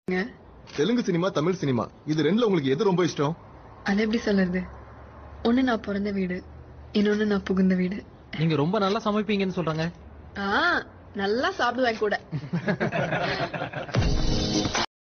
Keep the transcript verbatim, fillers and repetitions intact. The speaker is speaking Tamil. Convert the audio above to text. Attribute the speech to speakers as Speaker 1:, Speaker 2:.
Speaker 1: தெலுங்கு சினிமா, தமிழ் சினிமா இது ரெண்டுல உங்களுக்கு எது ரொம்ப இஷ்டம்?
Speaker 2: அது எப்படி சொல்றது? ஒண்ணு நான் பிறந்த வீடு, இன்னொன்னு நான் புகுந்த வீடு.
Speaker 3: நீங்க ரொம்ப நல்லா சமைப்பீங்கன்னு சொல்றாங்க.
Speaker 2: நல்லா சாப்பிடுவேன் கூட.